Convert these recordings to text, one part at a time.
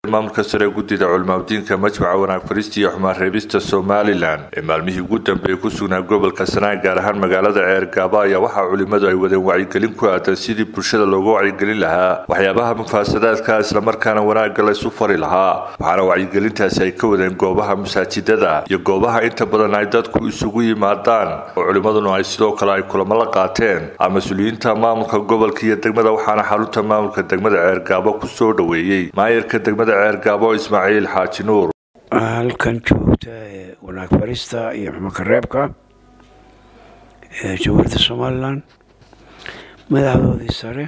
maamulka sare guddida culmaadiinka majmaca wanaag fariista iyo xumaan reebista Somaliland ee maalmihii ugu dambeeyay ku sugnaa gobolka Sanaag gaar ahaan magaalada Ceergaabo ayaa waxa culimadu ay wadeen wacyigelin ku aadan sidii bulshada loogu wacyigelin lahaa waxyaabaha mufaasadaadka isla markaana wanaagga la isu fari lahaa waxaana wacyigelintaasi ay ka wadeen goobaha masaajidada iyo goobaha inta badan ay dadku isugu yimaadaan oo culimaduna ay sidoo kale ay kulamo la qaateen mas'uuliyiinta maamulka gobolka iyo degmada waxaana xarunta maamulka degmada Ceergaabo ku soo dhaweeyay maayirka degmada Ceergaabo Ismaaciil Xaaji Nuur halkan joogta wanaag fariista iyo xumaan reebka jawharta Somaliland madaxdoodii sare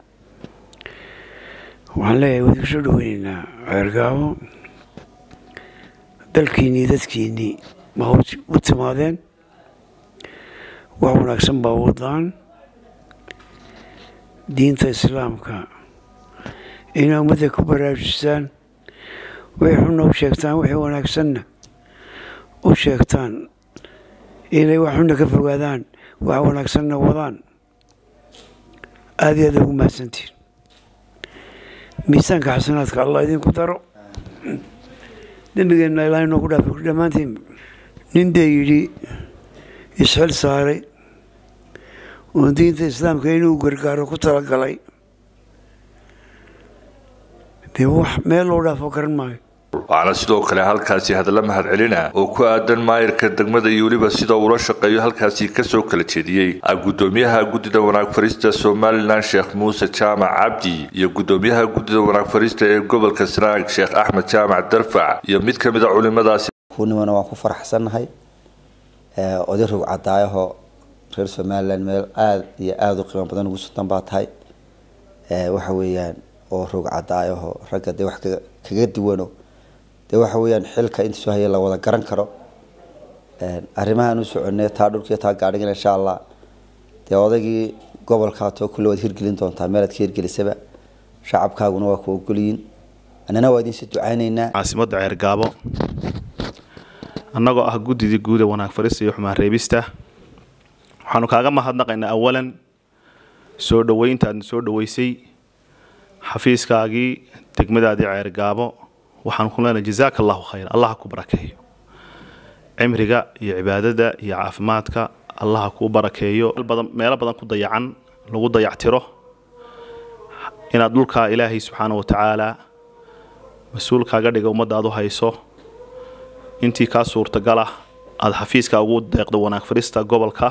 waxaan leeyahay wadi soo dhaweynaa Ceergaabo dalkiini dadkiini ma u timaadeen wax wanaagsan baa wadaan diinta islaamka inay ummadda ku baraarujistaan wixii xunna u sheegtaan wixii wanaagsanna u sheegtaan inay wax xunna ka fogaadaan wax wanaagsanna wadaan aad iyo aad ugu mahadsantiin miisaanka xasanaadka allah idinku daro dembigeenna ilaahay noogu dhaafo dhammaantiin nin dee yidhi isxil saaray oo diinta islaamka inuu gargaaro ku talagalay dee wax meel loo dhaafo garan maayo waxaana sidoo kale halkaasi hadalla mahad celina oo ku aadan maayirka degmada iyo weliba sida uu la shaqeeyo halkaasi kasoo kala jeediyey gudoomiyaha guddida wanaag fariista Somaliland Sheekh Muuse Jaamac Cabdi iyo gudoomiyaha guddida wanaag fariista ee gobolka Sanaag Sheekh Axmed Jaamac Darfac iyo mid kamid ah culimadaasi kuwanimana waan ku faraxsanahay oday rog cadaayaho reer Somaliland meel aad iyo aad u qiimo badan ugu soo tahay waxa weeyaan oo rog cadaayaho ragga de wax kaga duwano de waxa weeyaan xilka inta soo hayay la wada garan karo arrimahan u soconay taa dhulkiisa taa gaadhigan insha Allah de odagii gobolka to kulli wad hirgelin doontaa meelad ka hirgelisaba shacabkaaguna waa ku ogoliin anana waa idin si ducaynaynaa caasimadda Ceergaabo annagoo ah guddida guud ee wanaag fariista iyo xumaan reebista waxaanu kaaga mahadnaqaynaa awalan soo dhaweynta aad soo dhaweysay xafiiskaagii degmadaadii Ceergaabo waxaan ku leenahay jazaakallahu khayr allah ku barakeeyo cimriga iyo cibaadada iyo caafimaadka allah ku barakeeyo meel badan ku dayacan lagu dayactiro inaad dhulka ilaahay subxaanahu wa ta'ala mas'uul kaaga dhigo ummadda aad u hayso intii ka suurtagal ah aad xafiiska ugu deeqdo wanaag fariista gobolka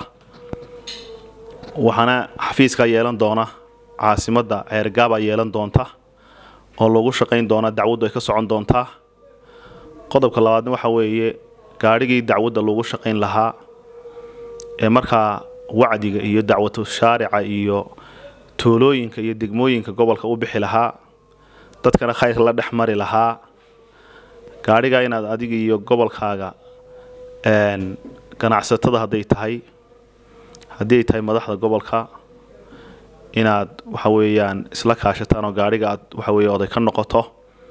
waxaana xafiiska yeelan doona caasimadda Ceergaabo yeelan doonta oo lagu shaqeyn doona dacwadu ay ka socon doontaa qodobka labaadna waxa weeye gaarigii dacwada lagu shaqeyn lahaa ee marka wacdiga iyo dacwada shaarica iyo toolooyinka iyo degmooyinka gobolka u bixi lahaa dadkana khayr la dhaxmari lahaa gaariga inaad adiga iyo gobolkaaga ganacsatada haday tahay madaxda gobolka inaad waxa weeyaan isla kaashataan oo gaariga aad waxa weeye oday ka noqoto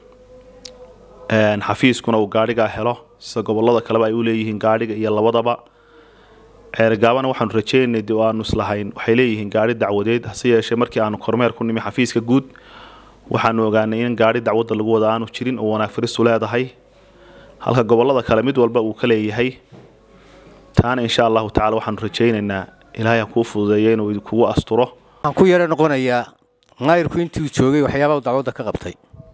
xafiiskuna uu gaariga helo sida gobolada kale ay u leeyihiin gaariga iyo labadaba Ceergaabana waxaan rajaynaynay dib aanu islahayn waxay leeyihiin gaari dacwadeed hase yeeshee markii aanu kormeer ku nimi xafiiska guud waxaan ogaanay in gaari dacwada lagu wada aanu jirin oo wanaag fariistu leedahay halka gobolada kale mid walba uu ka leeyahay taana insha Allah ta'ala waxaan rajaynaynaa ilaahay ku fududeeyo inuu kugu asturo aan ku yara noqonayaa maayirku intii uu joogay waxyaabaha dacwada ka qabtay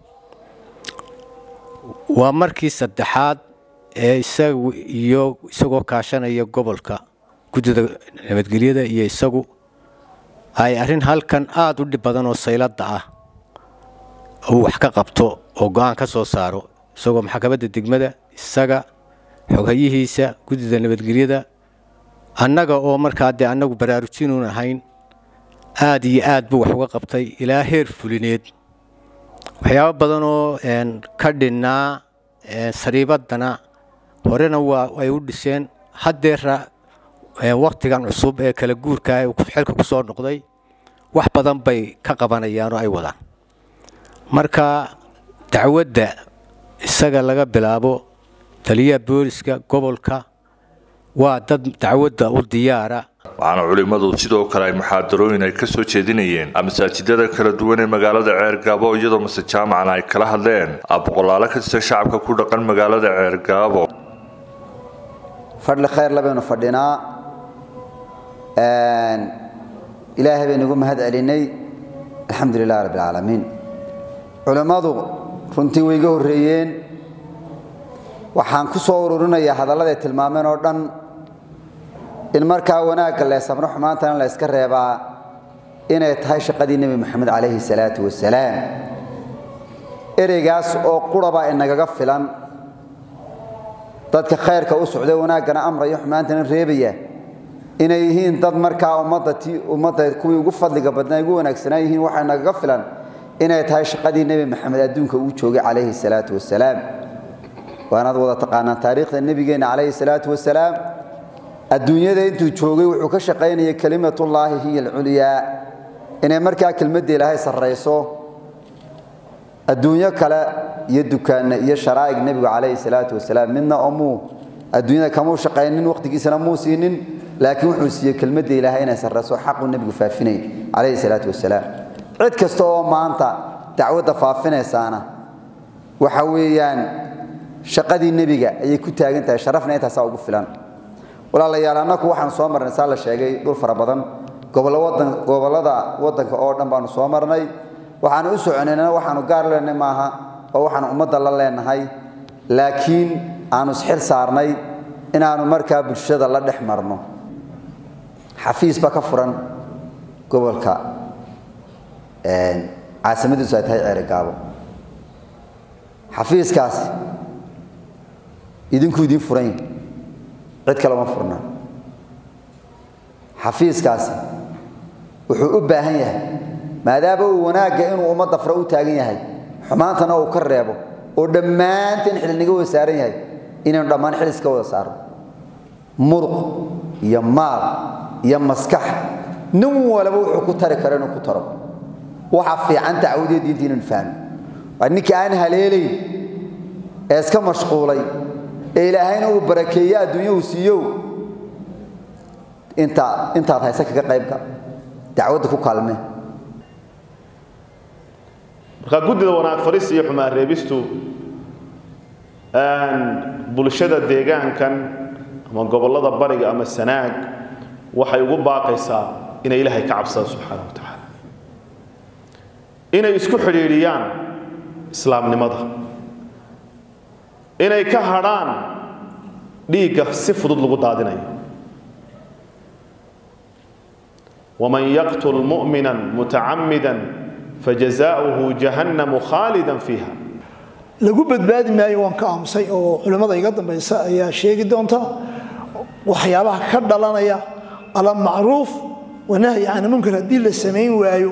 waa markii saddexaad ee isagoo kaashanaya gobolka guddida nabadgelyada iyo isagu ay arrin halkan aad u dhib badan oo saylada ah oo wax ka qabto oo go'aan ka soo saaro isagoo maxkamadda degmada isaga xogayihiisa guddida nabadgelyada annaga oo markaa de annagu baraarujin ahayn aad iyo aad buu wax uga qabtay ilaa heer fulineed waxyaabo badan oo ka dhinaa sariibadana horena ay u dhiseen haddeera waqtigan cusub ee kala guurka ee xilka ku soo noqday wax badan bay ka qabanayaan oo ay wadaan marka dacwadda isaga laga bilaabo taliyaha booliska gobolka waa dad dacwadda u diyaara waxaana culimadu sidoo kale ay muxaadarooyin ay ka soo jeedinayeen masaajidada kala duwan ee magaalada Ceergaabo iyadoo mase jaamacana ay kala hadleen boqolaal ka tirsan shacabka ku dhaqan magaalada Ceergaabo fadli khayr labeenu fadhinaa ilaahay baynu ugu mahad celinay alxamdulillaah rabbil caalamiin culimadu runtii way iga horeeyeen waxaan ku soo ururinayaa hadallada ay tilmaameen oo dhan in markaa wanaagga la sabno xumaantana la iska reebaa inay tahay shaqadii Nabi Maxamed calayhi salaatu wasalaam ereygaas oo quraba inaga filan dadka khayrka u socday wanaaggana amrayo xumaantana reebaya inay yihiin dad markaa ummadda kuwii ugu fadliga badnaa ugu wanaagsanaa yihiin waxa inaga filan inay tahay shaqadii Nabi Maxamed adduunka uu joogay calayhi salaatu wasalaam waana wada taqaanaa taariikhda nabigeena calayhi salaatu wasalaam adduunyada intuu joogay wuxuu ka shaqeynayay kalimatullaahi hiya al-ulyaa inay markaa kelmadda Ilaahay sarreyso adduunyo kale iyo dukaana iyo sharaa'ig nabiga calayhi salaatu wasalaam midna oo adduunyada kama shaqeynin waqtigiisana muu siinin laakiin wuxuu siiyay kelmadda Ilaahay inay sarreyso xaqu nabigu faafinay calayhi salaatu wasalaam cid kasta oo maanta dacwada faafinaysaana waxa weeyaan shaqadii nabiga ayay ku taagan tahay sharafna intaas ugu filan walaalayaal anaku waxaan soo marnay saal la sheegay dhul fara badan gobolada wadanka oo dhan baan soo marnay waxaan u soconaynaa waxaan gaar leenahay maaha oo waxaan ummadda la leenahay laakiin aanu isxil saarnay inaanu markaa bulshada la dhex marno xafiis ba ka furan gobolka caasimadiisu ay tahay Ceergaabo xafiiskaas idinku idin furan cid kale ma furna xafiiskaas wuxuu u baahan yahay maadaama uu wanaagga inuu ummadda fara u taagan yahay xumaantana uu ka reebo oo dhammaanteen xilniga wada saaran yahay inaan dhammaan xil iska wada saaro muruq iyo maal iyo maskax nin walba wuxuu ku tari karo inuu ku taro waxa fiican tacawudeed diintiin faan annika aan haleelay ee iska mashquulay ilaahayna uu barakeeyo adduunyo uu siiyo inta haysa kaga qaybka dacwada ku kaalmee marka gudida wanaag fariis iyo xumaan reebistu bulshada deegaankan ama gobolada bariga ama sanaag waxay ugu baaqaysaa inay Ilaahay ka cabsadaan subxaanahu wa ta'aala inay isku xiriiriyaan islaamnimada inay ka hadhaan dhiigga si fudud lagu daadinayo waman yaqtul mu'minan mutacammidan fajazaa'uhu jahannamu khaalidan fiiha lagu badbaadi maayo waan ka aamusay oo culimada iga dambaysa ayaa sheegi doonta waxyaabaha ka dhalanaya ala macruuf wa nahyi can munkar haddii la sameyn waayo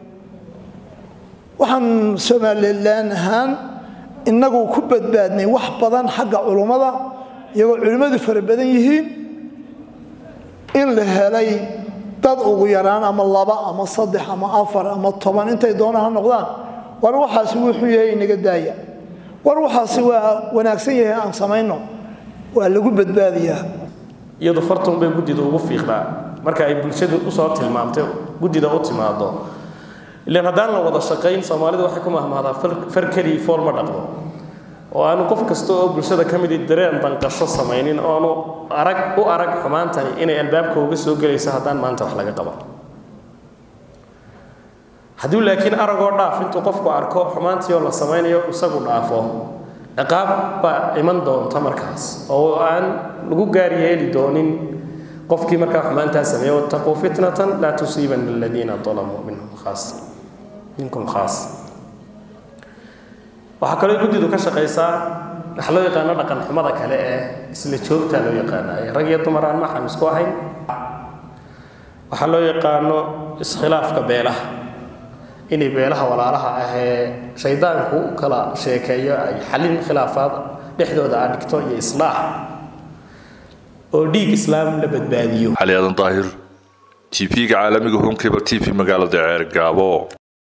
waxaan Soomaaliland ahaan inagu ku badbaadnay wax badan xagga culimada iyagoo culimadu fara badan yihiin in la helay dad ugu yaraan ama 2 ama 3 ama 4 ama 10 intay doonaan noqdaan war waxaas wuxuu yahay inaga daaya war waxaas waa wanaagsan yahay aan sameeyno waa lagu badbaadiyaa iyadoo fartan bay gudida ugu fiiqdaa marka ay bulshadu u soo tilmaamtay gudida u timaado ilaa hadaan la wada shaqeyn Soomaalidu waxay ku mahmaadaa farkali forma dhaqdo oo aanu qof kasto oo bulshada kamid ah dareen banqasho sameeynin oo aanu arag xumaantani inay albaabka uga soo galayso hadaan maanta wax laga qabo hadii laakiin aragoo dhaaf intuu qofku arko xumaantii oo la sameeyo isagu dhaafo ciqaab ba iman doonta markaas oo aan lagu gaar yeeli doonin qofkii markaa xumaantaa sameeyo taqoo fitnatan la tusiibanna alladheena zalamu minkum khaas waxa kale gudidu ka shaqeysaa waxa loo yaqaan dhaqan xumada kale ee isla joogta loo yaqaan rag iyo dumar aan maxan isku ahayn waxa loo yaqaan iskhilaafka beelaha inay beelaha walaalaha ah shaydaanku kala sheekeeyo ay xalin khilaafaad dhexdooda aan dhigto iyo islaax oo dhiig islaam la badbaadiyo Xaliyadan Daahir TV-ga caalamiga Home Cable TV magaalada Ceergaabo